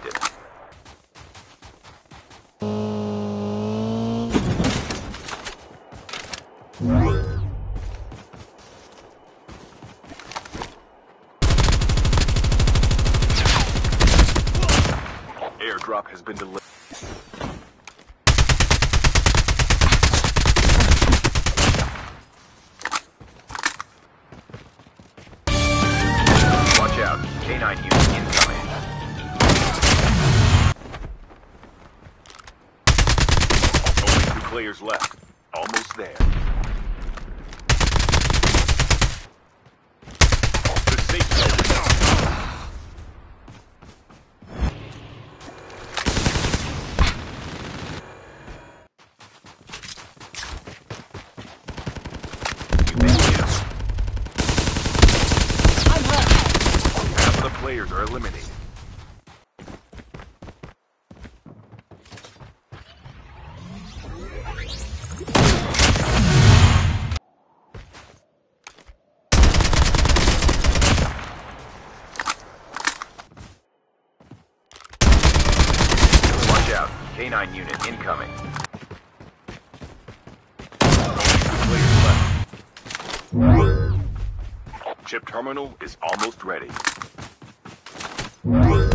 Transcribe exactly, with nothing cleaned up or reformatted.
objective. Airdrop has been delivered. Watch out, K nine unit incoming. Only two players left. Almost there. The safe zone is out. Half of the players are eliminated. Watch out, K nine unit incoming. Only two players left. Chip terminal is almost ready.